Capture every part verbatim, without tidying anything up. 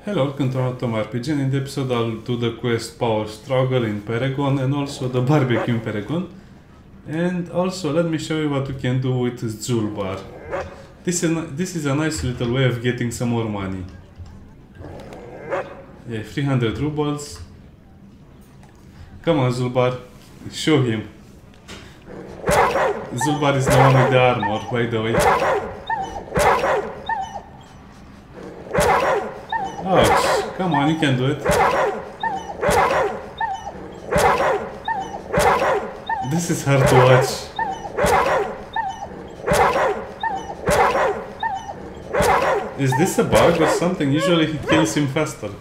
Hello, welcome to Atom R P G, and in the episode I'll do the quest Power Struggle in Paragon and also the barbecue in Paragon. And also let me show you what we can do with Zulbar. This is, a, this is a nice little way of getting some more money. Yeah, three hundred rubles. Come on Zulbar, show him. Zulbar is the one with the armor, by the way. Ouch, come on, you can do it. This is hard to watch. Is this a bug or something? Usually he kills him faster.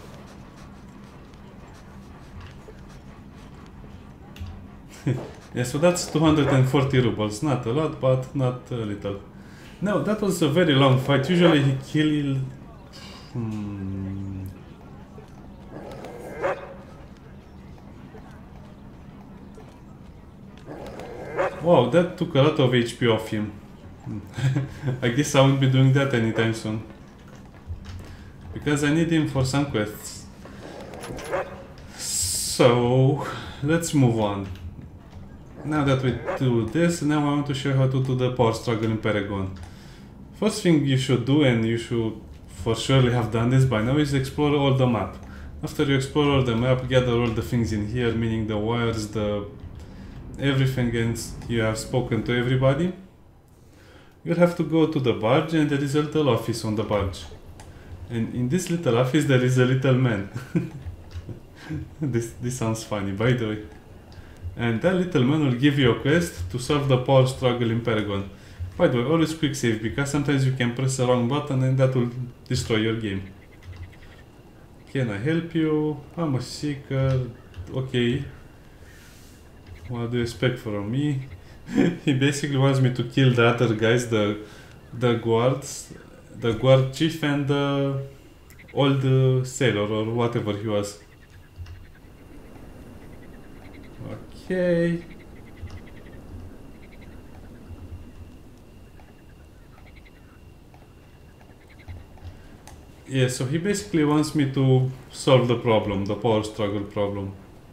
Yeah, so that's two hundred forty rubles. Not a lot, but not a little. No, that was a very long fight. Usually he killed... Hmm. Wow, that took a lot of H P off him. I guess I won't be doing that anytime soon. Because I need him for some quests. So, let's move on. Now that we do this, now I want to show you how to do the power struggle in Paragon. First thing you should do, and you should for surely have done this by now, is explore all the map. After you explore all the map, gather all the things in here, meaning the wires, the everything, and you have spoken to everybody. You'll have to go to the barge, and there is a little office on the barge. And in this little office there is a little man. this, this sounds funny, by the way. And that little man will give you a quest to solve the power struggle in Paragon. By the way, always quick save, because sometimes you can press the wrong button and that will destroy your game. Can I help you? I'm a seeker. Okay. What do you expect from me? He basically wants me to kill the other guys, the the guards, the guard chief and the old sailor or whatever he was. Okay. Yeah, so he basically wants me to solve the problem, the power struggle problem.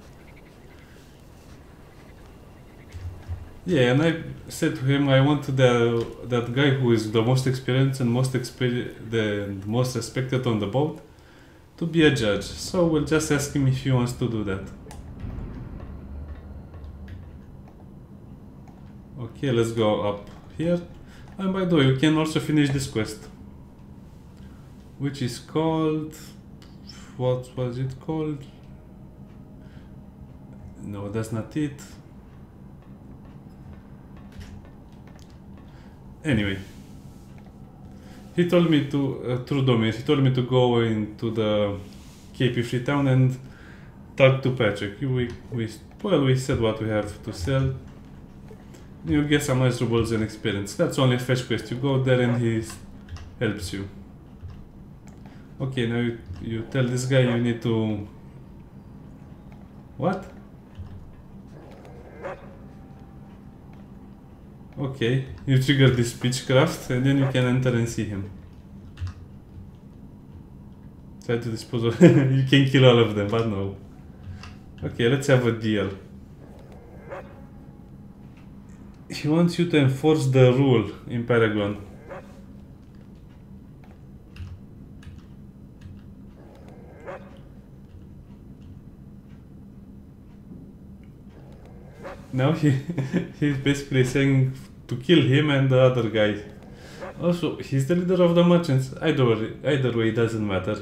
Yeah, and I said to him I want the that guy who is the most experienced and most exper the most respected on the boat to be a judge. So we'll just ask him if he wants to do that. Okay, let's go up here. And by the way, you can also finish this quest, which is called... what was it called? No, that's not it. Anyway, he told me to, uh, through Dominic, he told me to go into the K P three town and talk to Patrick. We, we, well, we said what we have to sell. You get some nice rubles and experience. That's only a fetch quest. You go there and he helps you. Okay, now you, you tell this guy you need to... What? Okay, you trigger this speechcraft and then you can enter and see him. Try to dispose of... you can kill all of them, but no. Okay, let's have a deal. He wants you to enforce the rule in Paragon. Now he he's basically saying to kill him and the other guy. Also, he's the leader of the merchants. Either way, either way, it doesn't matter.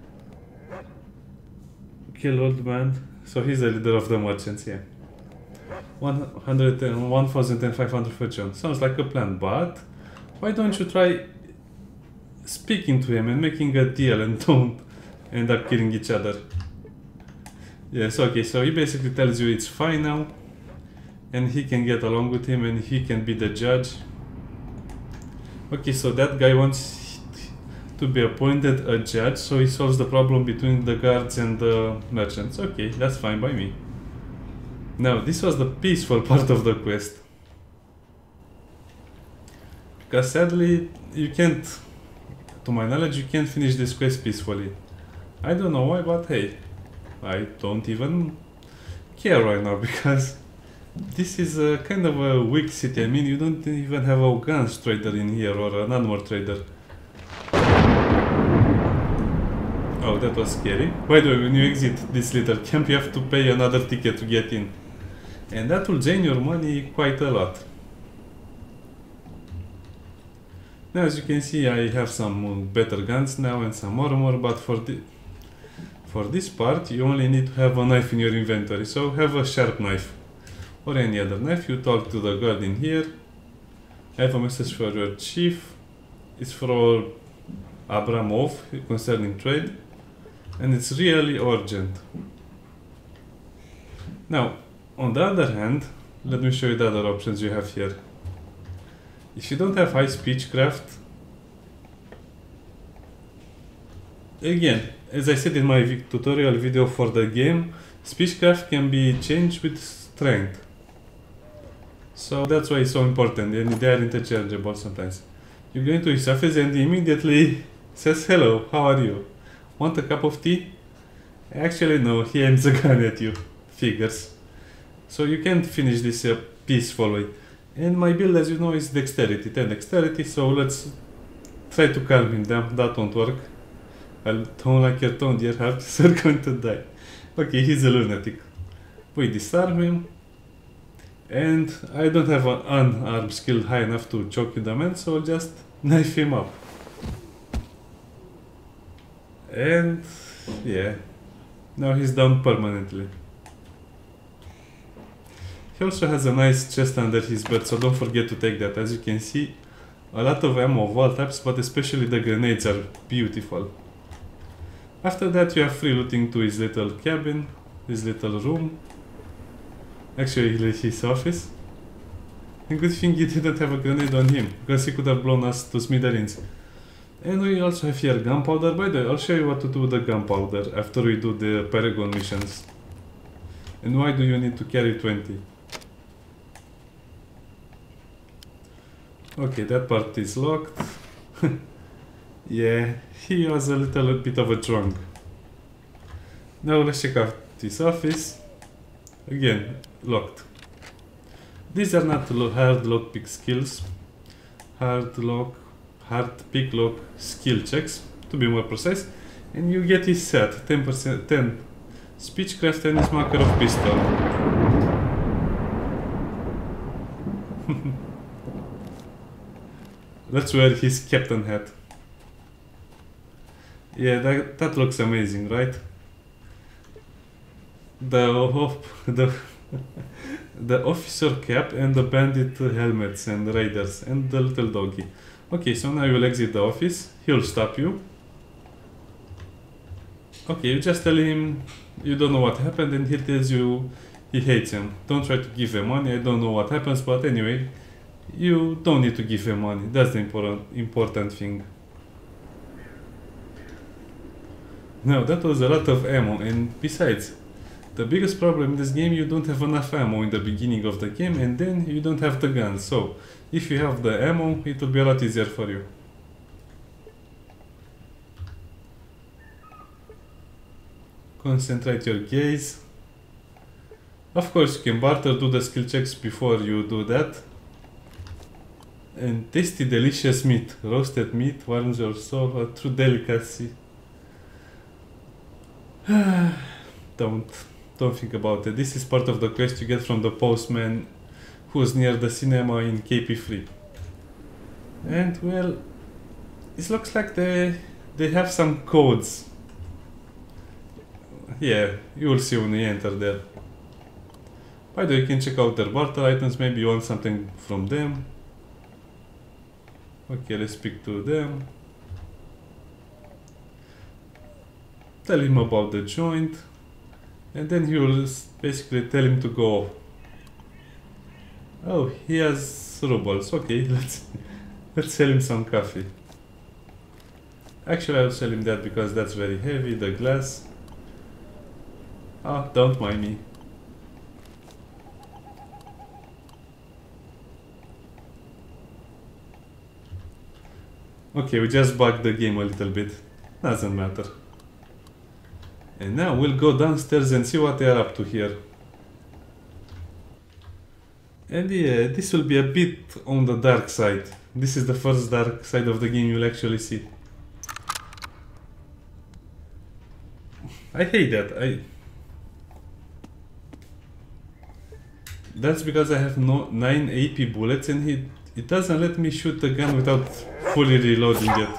Kill old man. So he's the leader of the merchants, yeah. one hundred and one thousand five hundred fortune. Sounds like a plan, but why don't you try speaking to him and making a deal and don't end up killing each other? Yes, okay, so he basically tells you it's fine now. And he can get along with him and he can be the judge. Okay, so that guy wants to be appointed a judge, so he solves the problem between the guards and the merchants. Okay, that's fine by me. Now, this was the peaceful part of the quest. Because sadly, you can't to my knowledge, you can finish this quest peacefully. I don't know why, but hey, I don't even care right now because this is a kind of a weak city. I mean, you don't even have a guns trader in here or an armor trader. Oh, that was scary. By the way, when you exit this little camp, you have to pay another ticket to get in. And that will drain your money quite a lot. Now, as you can see, I have some better guns now and some armor, but for the for this part, you only need to have a knife in your inventory. So have a sharp knife or any other knife. You talk to the guard in here. I have a message for your chief. It's for Abramov concerning trade, and it's really urgent. Now, on the other hand, let me show you the other options you have here. If you don't have high speechcraft, again, as I said in my vi tutorial video for the game, speechcraft can be changed with strength. So that's why it's so important, and they are interchangeable sometimes. You go into his office and he immediately says, "Hello, how are you? Want a cup of tea?" Actually, no, he aims a gun at you. Figures. So you can't finish this uh, peacefully. And my build, as you know, is dexterity, ten dexterity, so let's try to calm him down. That won't work. I don't like your tone, dear heart, you're going to die. Okay, he's a lunatic. We disarm him. And I don't have an unarmed skill high enough to choke the man, so I'll just knife him up. And yeah, now he's down permanently. He also has a nice chest under his bed, so don't forget to take that. As you can see, a lot of ammo of all types, but especially the grenades are beautiful. After that, you have free looting to his little cabin, his little room. Actually, his office. And good thing you didn't have a grenade on him, because he could have blown us to smithereens. And we also have here gunpowder. By the way, I'll show you what to do with the gunpowder after we do the Paragon missions. And why do you need to carry twenty? Okay, that part is locked. Yeah, he was a little bit of a drunk. Now let's check out this office. Again, locked. These are not hard lockpick skills. Hard lock, hard pick lock skill checks, to be more precise. And you get his set, ten percent, ten speechcraft and his marker of pistol. Let's wear his captain hat. Yeah, that, that looks amazing, right? The op the the officer cap and the bandit helmets and raiders and the little doggy. Okay, so now you will exit the office. He'll stop you. Okay, you just tell him you don't know what happened, and he tells you he hates him. Don't try to give him money. I don't know what happens, but anyway, you don't need to give him money. That's the important important thing. Now, that was a lot of ammo, and besides, the biggest problem in this game, you don't have enough ammo in the beginning of the game, and then you don't have the guns. So, if you have the ammo, it will be a lot easier for you. Concentrate your gaze. Of course, you can barter, do the skill checks before you do that. And tasty, delicious meat. Roasted meat warms your soul, a true delicacy. don't, don't think about it. This is part of the quest you get from the postman who's near the cinema in K P three. And well, it looks like they, they have some codes. Yeah, you will see when you enter there. By the way, you can check out their barter items, maybe you want something from them. Okay, let's speak to them. Tell him about the joint, and then he will basically tell him to go. Oh, he has rubles. Okay, let's let's sell him some coffee. Actually, I'll sell him that because that's very heavy, the glass. Ah, oh, don't mind me. Okay, we just bugged the game a little bit. Doesn't matter. And now we'll go downstairs and see what they are up to here. And yeah, this will be a bit on the dark side. This is the first dark side of the game you'll actually see. I hate that. I. That's because I have no nine A P bullets and he, it doesn't let me shoot the gun without fully reloading it.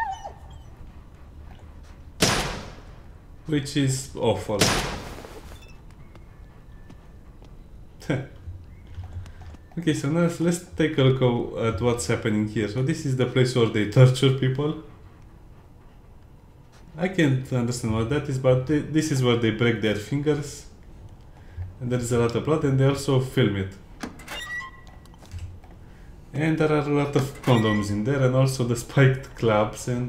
Which is awful. Okay, so now let's take a look at what's happening here. So this is the place where they torture people. I can't understand what that is, but they, this is where they break their fingers. And there is a lot of blood, and they also film it. And there are a lot of condoms in there, and also the spiked clubs, and...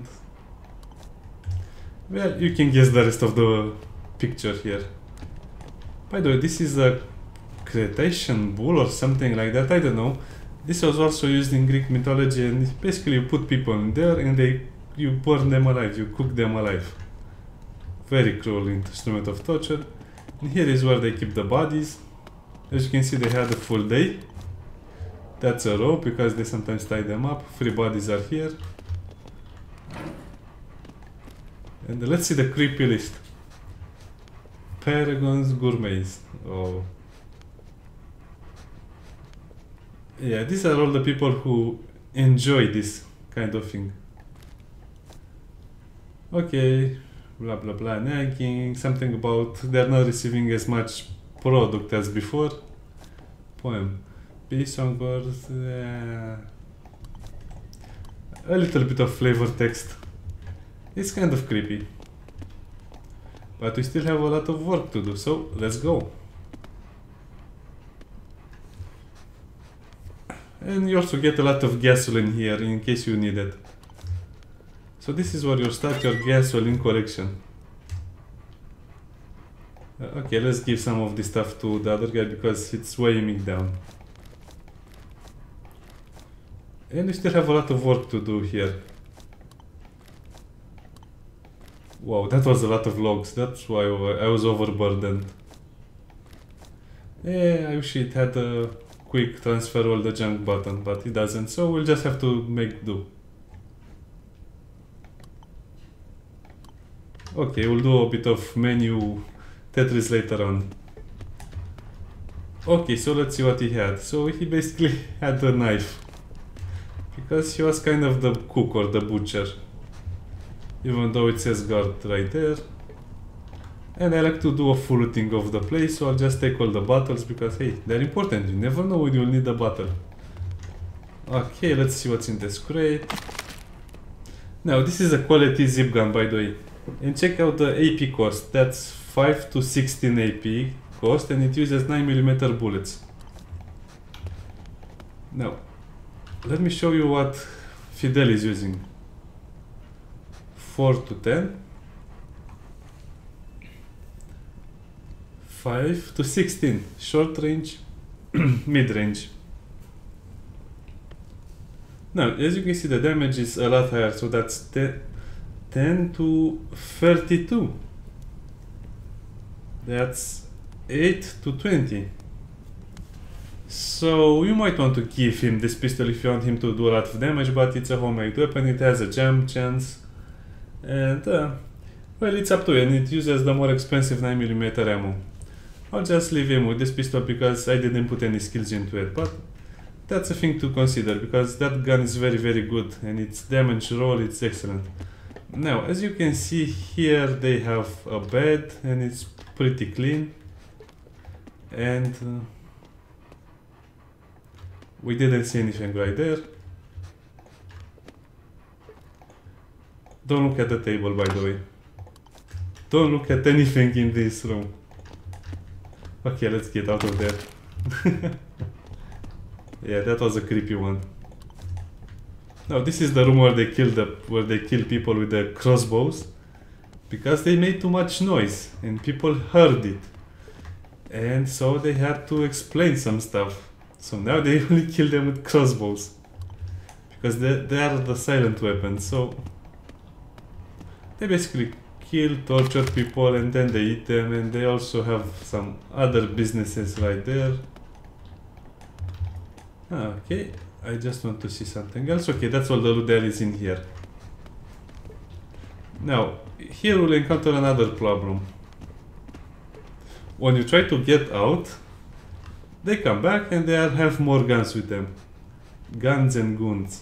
well, you can guess the rest of the picture here. By the way, this is a Cretaceous bull or something like that, I don't know. This was also used in Greek mythology, and basically you put people in there and they you burn them alive, you cook them alive. Very cruel instrument of torture. And here is where they keep the bodies. As you can see, they had a full day. That's a rope because they sometimes tie them up. Three bodies are here. And let's see the creepy list. Paragon's Gourmets. Oh. Yeah, these are all the people who enjoy this kind of thing. Okay, blah blah blah, nagging, something about they're not receiving as much product as before. Poem. Peace on girls. Uh, a little bit of flavor text. It's kind of creepy. But we still have a lot of work to do, so let's go. And you also get a lot of gasoline here in case you need it. So this is where you start your gasoline collection. Uh, okay, let's give some of this stuff to the other guy because it's weighing me down. And we still have a lot of work to do here. Wow, that was a lot of logs. That's why I was overburdened. Yeah, I wish it had a quick transfer all the junk button, but it doesn't, so we'll just have to make do. Okay, we'll do a bit of menu Tetris later on. Okay, so let's see what he had. So he basically had a knife. Because he was kind of the cook or the butcher. Even though it says guard right there. And I like to do a full looting of the place, so I'll just take all the bottles because hey, they're important. You never know when you'll need a bottle. Okay, let's see what's in this crate. Now, this is a quality zip gun, by the way. And check out the A P cost. That's five to sixteen A P cost, and it uses nine millimeter bullets. Now, let me show you what Fidel is using. four to ten. five to sixteen. Short range, mid range. Now, as you can see, the damage is a lot higher, so that's ten to thirty-two. That's eight to twenty. So you might want to give him this pistol if you want him to do a lot of damage, but it's a homemade weapon, it has a jam chance. And, uh, well, it's up to you, and it uses the more expensive nine millimeter ammo. I'll just leave him with this pistol because I didn't put any skills into it, but that's a thing to consider because that gun is very very good and its damage roll it's excellent. Now, as you can see here, they have a bed and it's pretty clean. And uh, we didn't see anything right there. Don't look at the table, by the way. Don't look at anything in this room. Okay, let's get out of there. Yeah, that was a creepy one. Now, this is the room where they kill the where they kill people with the crossbows because they made too much noise and people heard it, and so they had to explain some stuff. So now they only kill them with crossbows because they, they are the silent weapons. So they basically kill tortured people and then they eat them, and they also have some other businesses right there. Ah, okay, I just want to see something else. Okay, that's all the loot there is in here. Now, here we'll encounter another problem. When you try to get out, they come back and they have more guns with them. Guns and goons.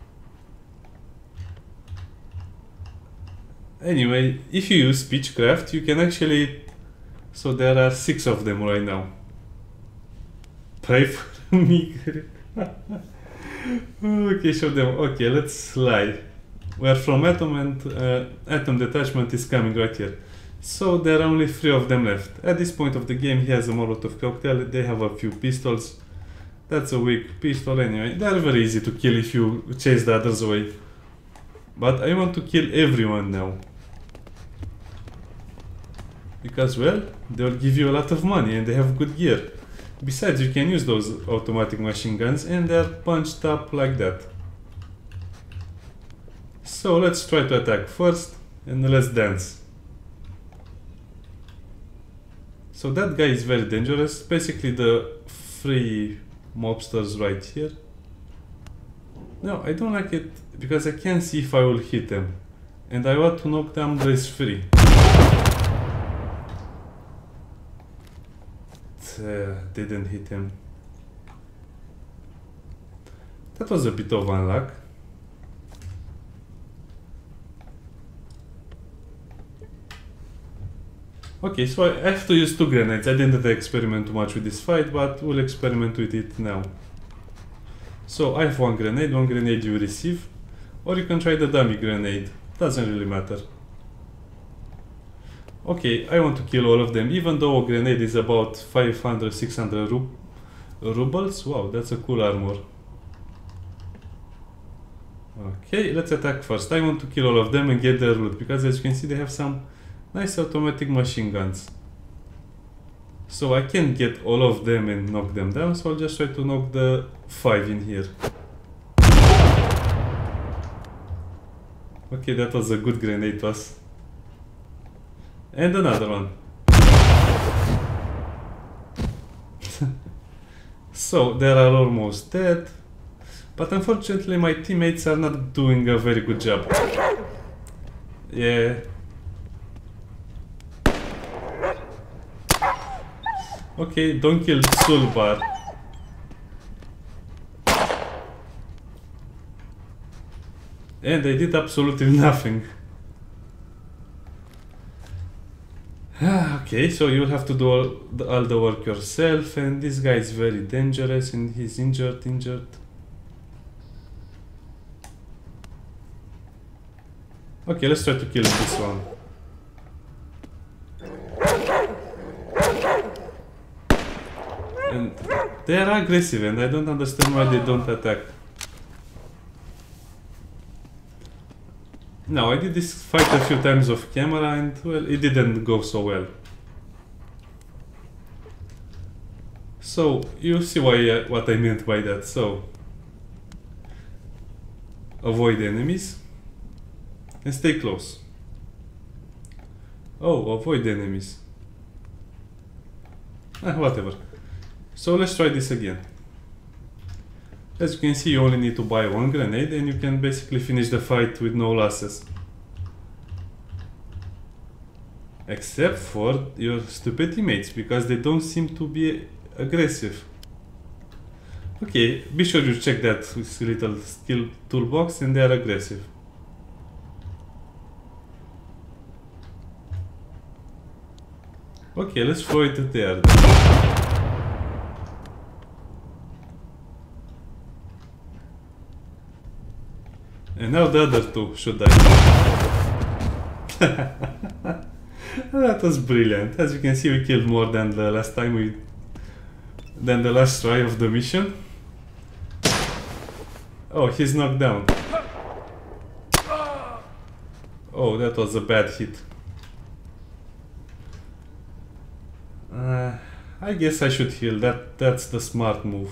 Anyway, if you use Speechcraft, you can actually... So there are six of them right now. Pray for me. Okay, show them. Okay, let's lie. We're from Atom, and uh, Atom Detachment is coming right here. So there are only three of them left. At this point of the game, he has a Molotov cocktail. They have a few pistols. That's a weak pistol anyway. They're very easy to kill if you chase the others away. But I want to kill everyone now. Because, well, they'll give you a lot of money and they have good gear. Besides, you can use those automatic machine guns and they're punched up like that. So let's try to attack first and let's dance. So that guy is very dangerous. Basically the three mobsters right here. No, I don't like it because I can't see if I will hit them. And I want to knock down these three. Uh, didn't hit him. That was a bit of unluck. Okay, so I have to use two grenades. I didn't experiment too much with this fight, but we'll experiment with it now. So I have one grenade, one grenade you receive, or you can try the dummy grenade. Doesn't really matter. Okay, I want to kill all of them, even though a grenade is about five hundred, six hundred rub rubles. Wow, that's a cool armor. Okay, let's attack first. I want to kill all of them and get their loot, because as you can see they have some nice automatic machine guns. So I can't get all of them and knock them down, so I'll just try to knock the five in here. Okay, that was a good grenade toss. And another one. So they are almost dead, but unfortunately my teammates are not doing a very good job. Yeah. Okay, don't kill Sulbar. And they did absolutely nothing. Okay, so you'll have to do all the, all the work yourself, and this guy is very dangerous and he's injured, injured. Okay, let's try to kill this one. And they are aggressive and I don't understand why they don't attack. Now, I did this fight a few times off camera and, well, it didn't go so well. So, you see why, uh, what I meant by that. So, avoid enemies and stay close. Oh, avoid enemies. Ah, whatever. So, let's try this again. As you can see, you only need to buy one grenade and you can basically finish the fight with no losses. Except for your stupid teammates, because they don't seem to be aggressive. Okay, be sure you check that little skill toolbox and they are aggressive. Okay, let's throw it there. And now the other two should die. That was brilliant. As you can see, we killed more than the last time we... than the last try of the mission. Oh, he's knocked down. Oh, that was a bad hit. Uh, I guess I should heal. That, that's the smart move.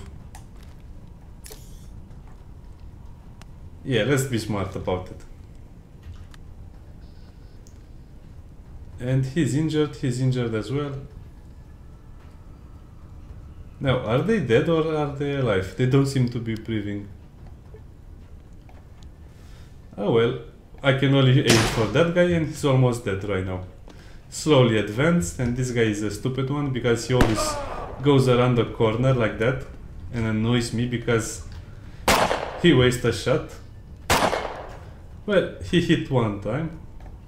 Yeah, let's be smart about it. And he's injured, he's injured as well. Now, are they dead or are they alive? They don't seem to be breathing. Oh well, I can only aim for that guy and he's almost dead right now. Slowly advance, and this guy is a stupid one because he always goes around the corner like that and annoys me because he wastes a shot. Well, he hit one time.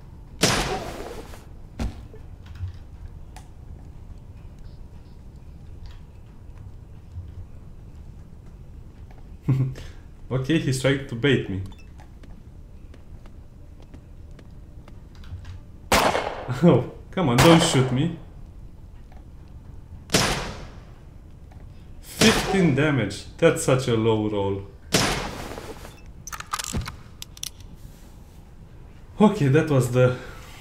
Okay, he's trying to bait me. Oh, come on, don't shoot me. fifteen damage, that's such a low roll. Okay, that was the...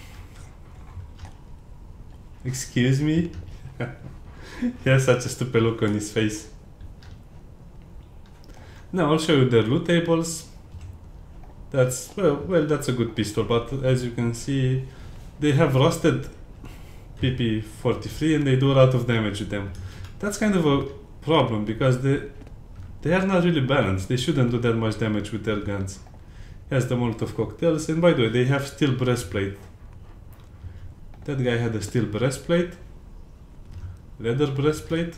Excuse me? He has such a stupid look on his face. Now I'll show you the loot tables. That's, well, well, that's a good pistol, but as you can see, they have rusted P P forty-three and they do a lot of damage with them. That's kind of a problem because they, they are not really balanced. They shouldn't do that much damage with their guns. Has the Molotov cocktails, and by the way, they have steel breastplate. That guy had a steel breastplate, leather breastplate.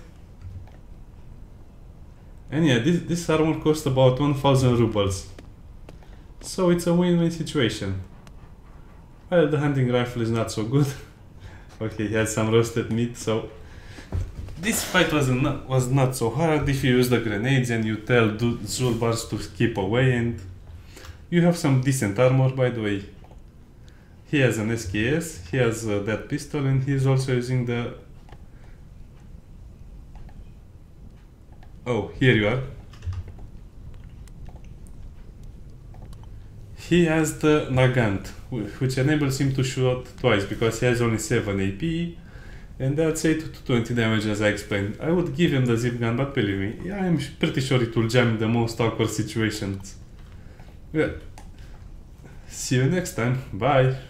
And yeah, this, this armor cost about one thousand rubles. So it's a win-win situation. Well, the hunting rifle is not so good. Okay, he has some roasted meat, so... This fight was not, was not so hard if you use the grenades and you tell Zulbars to keep away, and... You have some decent armor, by the way. He has an S K S, he has uh, that pistol, and he's also using the... Oh, here you are. He has the Nagant, which enables him to shoot twice because he has only seven A P, and that's eight to twenty damage as I explained. I would give him the zip gun, but believe me, yeah, I'm pretty sure it will jam in the most awkward situations. Well, see you next time. Bye.